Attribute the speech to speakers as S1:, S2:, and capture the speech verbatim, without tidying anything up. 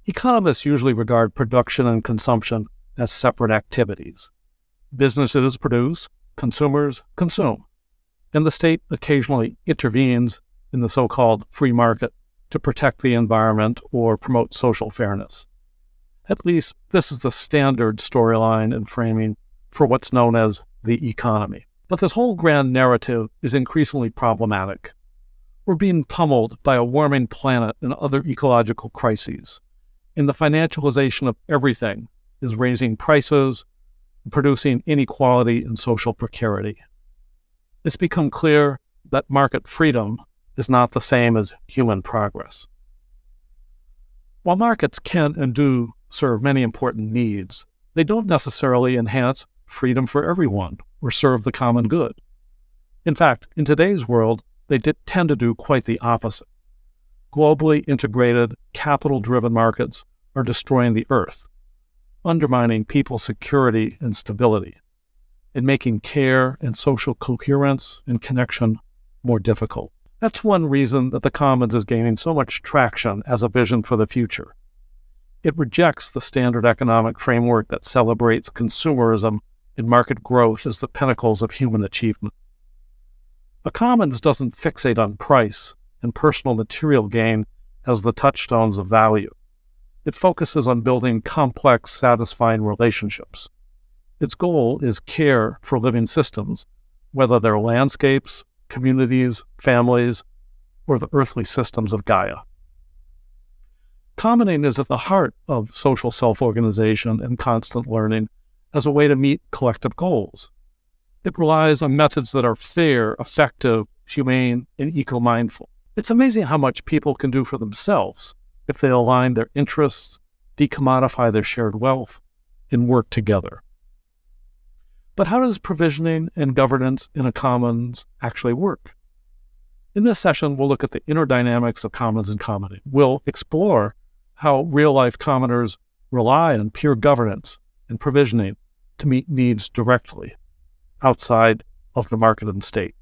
S1: Economists usually regard production and consumption as separate activities. Businesses produce, consumers consume, and the state occasionally intervenes in the so-called free market to protect the environment or promote social fairness. At least this is the standard storyline and framing for what's known as the economy. But this whole grand narrative is increasingly problematic. We're being pummeled by a warming planet and other ecological crises, and the financialization of everything is raising prices, producing inequality and social precarity. It's become clear that market freedom is not the same as human progress. While markets can and do serve many important needs, they don't necessarily enhance freedom for everyone or serve the common good. In fact, in today's world, they did tend to do quite the opposite. Globally integrated, capital-driven markets are destroying the earth, undermining people's security and stability, and making care and social coherence and connection more difficult. That's one reason that the Commons is gaining so much traction as a vision for the future. It rejects the standard economic framework that celebrates consumerism and market growth as the pinnacles of human achievement. A Commons doesn't fixate on price and personal material gain as the touchstones of value. It focuses on building complex, satisfying relationships. Its goal is care for living systems, whether they're landscapes, communities, families, or the earthly systems of Gaia. Commoning is at the heart of social self-organization and constant learning as a way to meet collective goals. It relies on methods that are fair, effective, humane, and eco-mindful. It's amazing how much people can do for themselves if they align their interests, decommodify their shared wealth, and work together. But how does provisioning and governance in a commons actually work? In this session, we'll look at the inner dynamics of commons and commoning. We'll explore how real-life commoners rely on peer governance and provisioning to meet needs directly outside of the market and state.